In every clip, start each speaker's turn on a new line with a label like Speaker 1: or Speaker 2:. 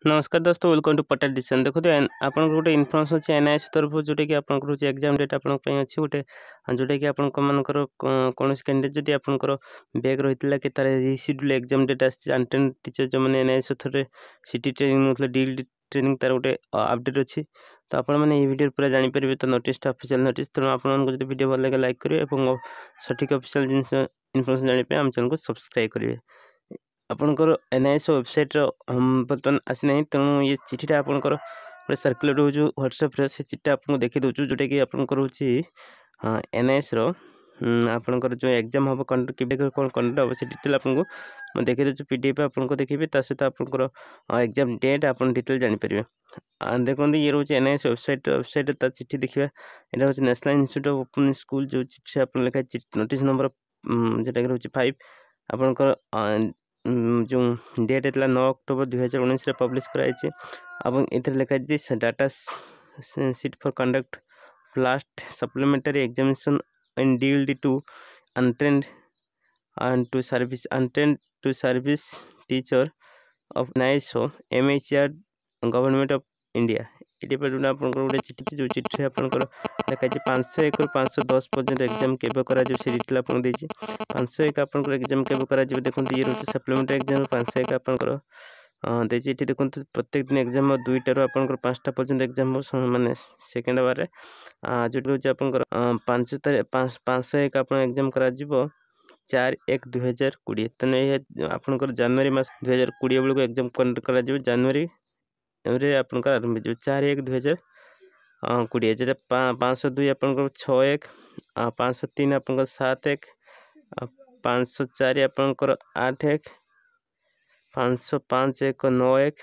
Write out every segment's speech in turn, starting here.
Speaker 1: नमस्कार दोस्तों, welcome to पटा डिसीजन। देखो आप गोटे इनफर्मेशन अच्छे एनआईएस तरफ जोटा कि आपंकर एग्जाम डेट आप अच्छी गोटे जोटा कि आपंकर कौन कैंडिडेट जदि आपंकर बैग रही कि तार रिसीड्यूल एग्जाम डेट आंटेन टीचर जो मैंने एनआईएस थोड़े सिटी ट्रेनिंग मतलब डील ट्रेनिंग तार गोटे अपडेट अच्छी तो आप भिडियो पूरा जापर तो नोटिस ऑफिशियल नोटिस तेणु आपको जो वीडियो भल लगे लाइक करेंगे और सठिक ऑफिशियल जिन इनफर्मेशन जानापी आम चैनल को सब्सक्राइब करेंगे। आपणकर एनआईएस वेबसाइट बर्तमान आसी ना तेणु ये चिठीटा आपंकर गोटे सर्कुलेट हो ह्वाट्सअप से चिठा आपको देखी दूसरी जोटा कि आपंकर हूँ एनआईएस आपंकर जो एग्जाम हम कौन कंडक्ट हम से डिटेल आपको देखी दूसरी पीडीएफ आपको देखिए सहित आपंकर एग्जाम डेट आप डिटेल जानीपर। देखो ये रोज एनआईएस वेबसाइट चिठी देखा यहाँ हूँ national institute of open school जो चिठी आप लिखा नोटिस नंबर जोटा कि रोचे 5 आपंकर जो डेट है 9 अक्टोबर 2019 पब्लिश कराई लिखा data sheet for conduct last supplementary examination and डील्ड to untrained and to service teacher of NISO MHR government of India ये गोटे चिठी जो चिठी आपंकर लिखाई 501 ରୁ 510 पर्यंत एग्जाम केवे कर डिटेल आपको 501 आपंकर एग्जाम केवे कर देखो ये रोचे सप्लीमेंटरी एग्जाम 501 आपंकर देखिए ये देखो प्रत्येक दिन एग्जाम 2टार आपंकर 5टा पर्यंत एग्जाम माने सेकेंड आवर जो रोचे आपंकर 501 आप एग्जाम कर 4/1/2020 तेना आपंकर जनवरी मास 2020 बेलू एग्जाम कंडक्ट कर जनवरी आपंकर आरंभ हो 4/1/2020 जो 502 आपंकर 6/1 503 आपंकर 7/1 504 आपंकर 8/1 505 9/1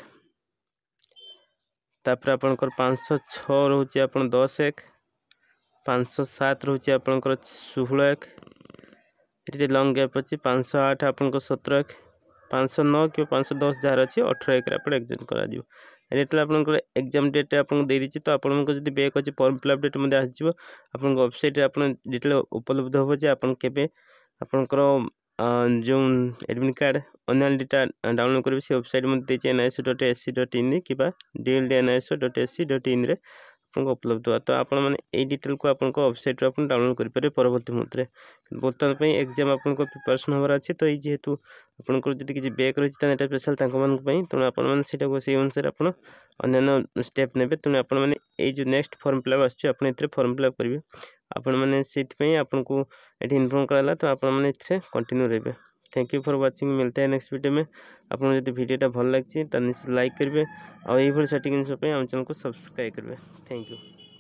Speaker 1: तापर आपंकर 506 रोचे आप 10/1 507 रोचे आपंकर 16/1 ये लंग गैप अच्छी 508 आपंकर 17/1 509 कि 510 जार अच्छी 18/1 आप एग्जाम कर डिटेल आपंकर एग्जाम डेट आपको दे दीजिए तो आपको जब बैक अच्छे फॉर्म फिलअप डेट मध्य आसो आप वेबसाइट आप डिटेल उपलब्ध हो आपके आपंकर जो एडमिट कार्ड अन्य डेटा डाउनलोड करेंगे से वेबसाइट देखिए NISO.ac.in कि DLD.NISO.ac.in आपको उपलब्ध हुआ तो आप डिटेल को आप वेबसाइट आप डाउनलोड करेंगे परवर्ती मुहूर्ते बर्तमान एग्जाम आपको प्रिपरेशन होवार अच्छे तो जेहेतु आपंकर जी किसी बैक रही है तो स्पेशल तेणु आपको से अनुसार आप अन्य स्टेप ने तेणु आपने जो नेक्स्ट फॉर्म फिलअप आसमें फॉर्म फिलअप करेंगे आपको आपको ये इनफॉर्म कराला तो आपने कंटिन्यू रहे। थैंक यू फॉर वाचिंग मिलता है नेक्स्ट वीडियो में आपको जब वीडियोटा भल लगी तो निश्चित लाइक करेंगे और ये सठिक जिन आम चैनल को सब्सक्राइब करेंगे। Thank you.